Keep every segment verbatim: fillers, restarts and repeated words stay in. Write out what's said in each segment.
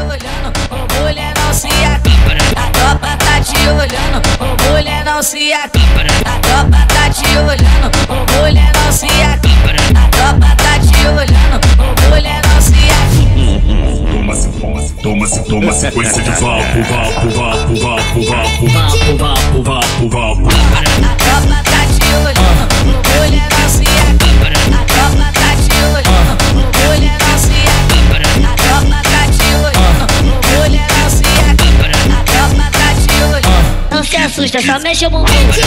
olhando, ô mulher não se aqui. A tropa tá te olhando, ô mulher não se aqui. A tropa tá te olhando, ô mulher não se aqui. A tropa tá te olhando, ô mulher não se aqui. Toma, toma, toma sequência de vapo, vapo, vapo, vapo, vapo, vapo, vapo, vapo, vapo. A tropa tá te olhando, ô mulher não se aqui. A tropa tá te olhando, ô mulher não se aqui. A tropa tá te olhando, ô mulher não se aqui. A tropa tá te olhando. Não se assusta, só mexe o bumbum.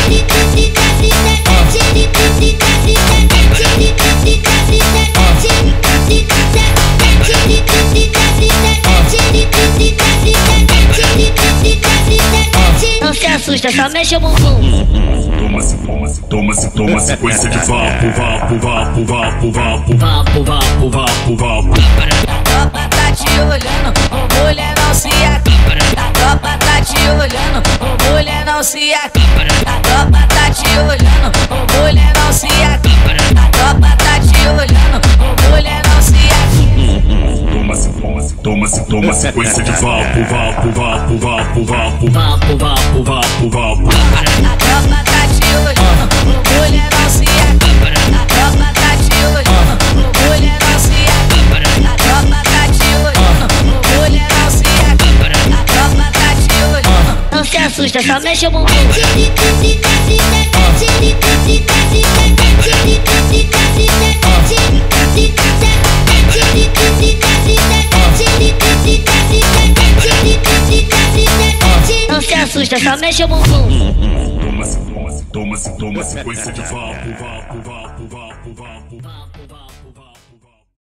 Não se assusta, só mexe o bumbum. Toma, toma, toma, toma sequência de vapo, vapo, vapo, vapo, vapo, vapo, vapo, vapo, vapo. A tropa tá te olhando, ô mulher não se aqui. A tropa tá te olhando, ô mulher não se aqui. A tropa tá te olhando, ô mulher não se aqui. A tropa tá te olhando, ô mulher não se aqui. Toma, toma, toma, toma sequência de vapo, vapo, vapo, vapo, vapo, vapo, vapo, vapo, vapo. A tropa tá te olhando, ô mulher não se aqui. A tropa tá te olhando, ô mulher não se aqui. A tropa tá te olhando, ô mulher não se aqui. A tropa tá te olhando. Não se assusta, só mexe o bumbum. Não se assusta, só mexe o bumbum. Toma, toma, toma, toma sequência de vapo, vapo, vapo, vapo.